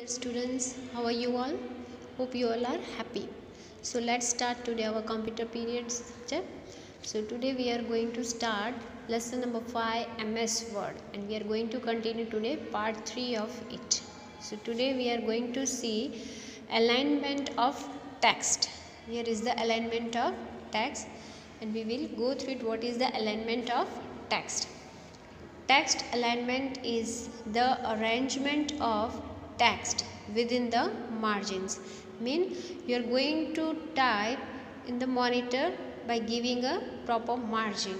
Dear students, how are you all? Hope you all are happy. So let's start today our computer period subject. So today we are going to start lesson number 5 MS Word, and we are going to continue today part 3 of it. So today we are going to see alignment of text. Here is the alignment of text, and we will go through it. What is the alignment of text? Text alignment is the arrangement of text within the margins. Mean you are going to type in the monitor by giving a proper margin.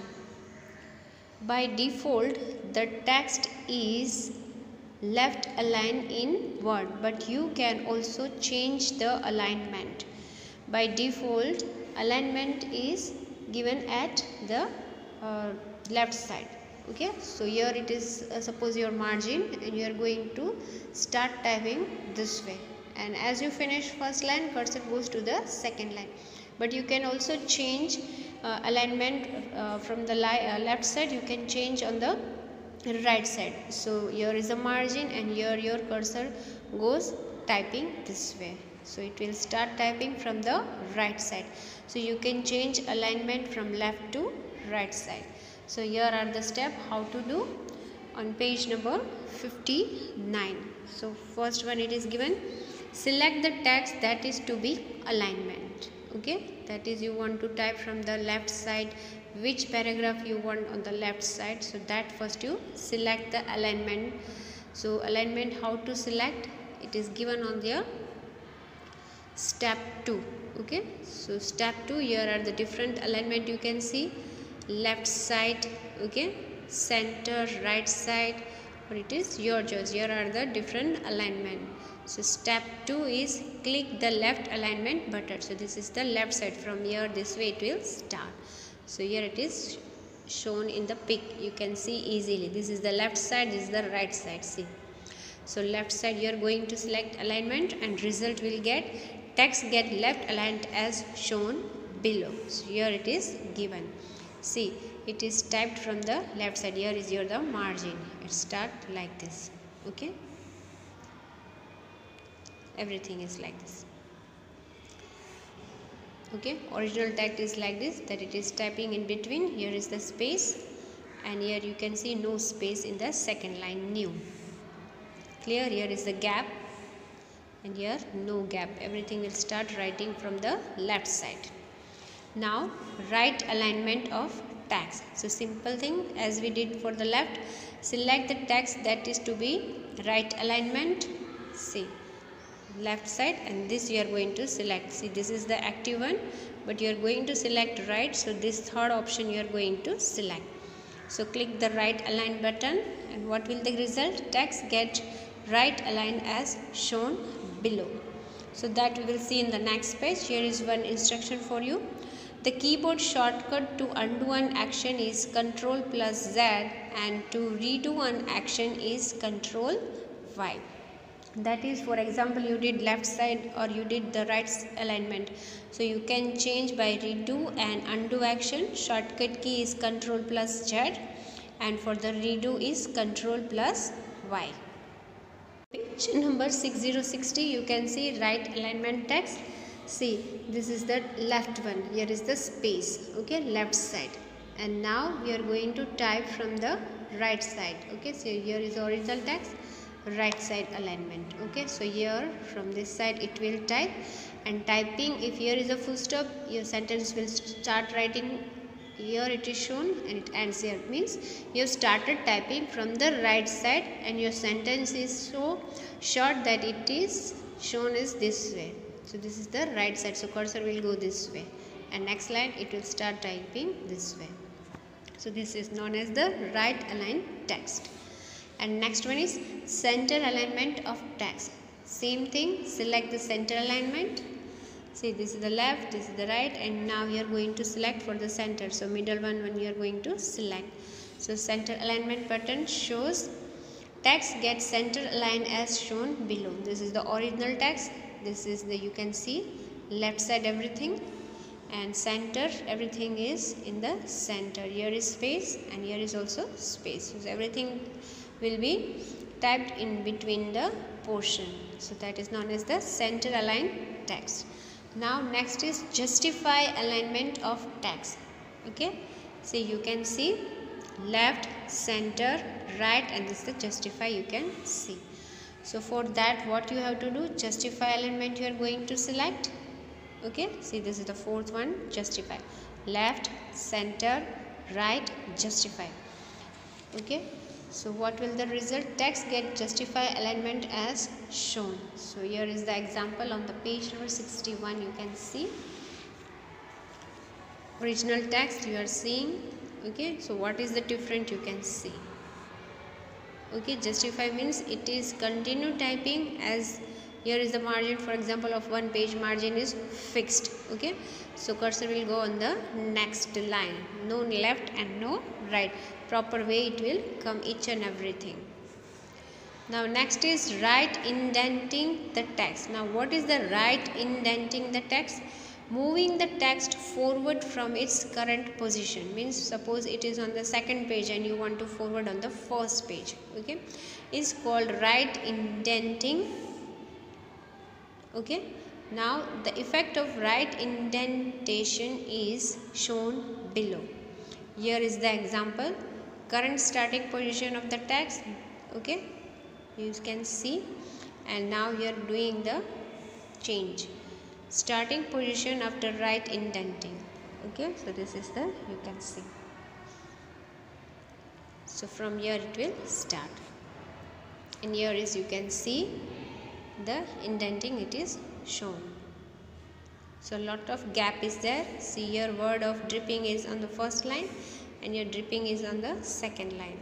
By default, the text is left aligned in Word, but you can also change the alignment. By default, alignment is given at the left side. Okay, so here it is suppose your margin, and you are going to start typing this way, and as you finish first line, cursor goes to the second line. But you can also change alignment from the left side, you can change on the right side. So here is a margin, and here your cursor goes typing this way, so it will start typing from the right side. So you can change alignment from left to right side. So here are the steps how to do on page number 59. So first one, it is given, select the text that is to be alignment. Okay, that is you want to type from the left side, which paragraph you want on the left side. So that first you select the alignment. So alignment, how to select, it is given on the step 2. Okay, so step 2, here are the different alignment you can see. Left side, okay, center, right side, or it is your choice. Here are the different alignment. So step 2 is click the left alignment button. So this is the left side, from here this way it will start. So here it is shown in the pic, you can see easily. This is the left side, this is the right side, see. So left side you are going to select alignment, and result will get text get left aligned as shown below. So here it is given. See, it is typed from the left side. Here is your the margin. It start like this. Okay, everything is like this. Okay, original text is like this, that it is typing in between. Here is the space, and here you can see no space in the second line, new. Clear? Here is the gap, and here no gap. Everything will start writing from the left side. Now right alignment of text. So simple thing, as we did for the left, select the text that is to be right alignment. See, left side, and this you are going to select. See, this is the active one, but you are going to select right. So this third option you are going to select. So click the right align button, and what will the result? Text get right aligned as shown below. So that we will see in the next page. Here is one instruction for you. The keyboard shortcut to undo an action is Ctrl+Z, and to redo an action is Ctrl+Y. That is, for example, you did left side or you did the right alignment. So you can change by redo and undo action. Shortcut key is Ctrl+Z, and for the redo is Ctrl+Y. Page number 6060, you can see right alignment text. See, this is the left one. Here is the space. Okay, left side. And now we are going to type from the right side. Okay, so here is original text, right side alignment. Okay, so here from this side it will type, and typing, if here is a full stop, your sentence will start writing. Here it is shown and it ends here, means you have started typing from the right side, and your sentence is so short that it is shown as this way. So this is the right side, so cursor will go this way, and next line it will start typing this way. So this is known as the right aligned text. And next one is center alignment of text. Same thing, select the center alignment. See, this is the left, this is the right, and now you are going to select for the center. So middle one when you are going to select. So center alignment button shows text get center aligned as shown below. This is the original text. This is the, you can see left side everything, and center everything is in the center. Here is space, and here is also space. So everything will be typed in between the portion. So that is known as the center aligned text. Now next is justify alignment of text. Okay, so you can see left, center, right, and this is the justify you can see. So for that what you have to do, justify alignment you are going to select. Okay, see this is the fourth one, justify, left, center, right, justify. Okay, so what will the result? Text get justify alignment as shown. So here is the example on the page number 61. You can see original text you are seeing. Okay, so what is the different you can see. Okay, justify means it is continue typing, as here is the margin, for example, of one page margin is fixed. Okay, so cursor will go on the next line, no left and no right, proper way it will come each and everything. Now next is right indenting the text. Now what is the right indenting the text? Moving the text forward from its current position. Means suppose it is on the second page and you want to forward on the first page. Okay, is called right indenting. Okay, now the effect of right indentation is shown below. Here is the example, current starting position of the text. Okay, you can see, and now you are doing the change, starting position after right indenting. Okay, so this is the, you can see, so from here it will start, and here is you can see the indenting it is shown. So lot of gap is there. See here word of dripping is on the first line and your dripping is on the second line.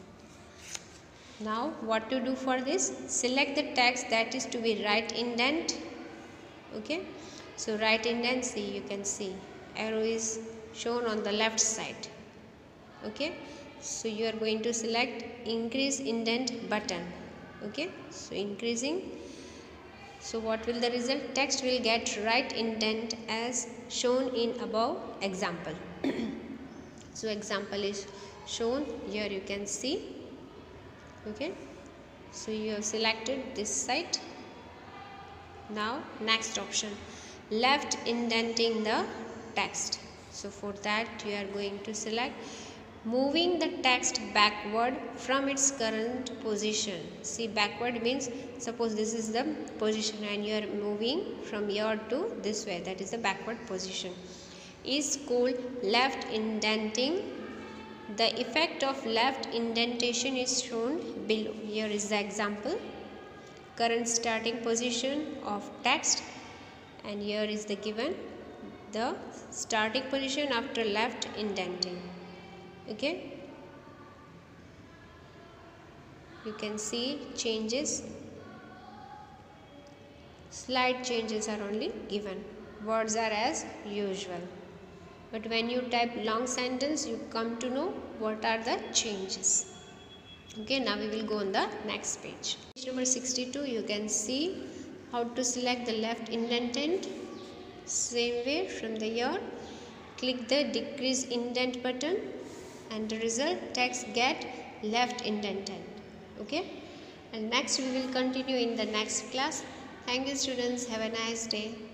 Now what to do for this? Select the text that is to be right indent. Okay, so right indent, see you can see arrow is shown on the left side. Okay, so you are going to select increase indent button. Okay, so increasing. So what will the result? Text will get right indent as shown in above example. So example is shown here, you can see. Okay, so you have selected this side. Now next option, left indenting the text. So for that you are going to select moving the text backward from its current position. See, backward means suppose this is the position and you are moving from here to this way, that is the backward position, is called left indenting. The effect of left indentation is shown below. Here is the example, current starting position of text, and here is the given the starting position after left indenting. Okay, you can see changes, slight changes are only given, words are as usual, but when you type long sentence you come to know what are the changes. Okay, now we will go on the next page. Page number 62, you can see how to select the left indentant. Same way, from the here click the decrease indent button and the result text get left indented. Okay, and next we will continue in the next class. Thank you students, have a nice day.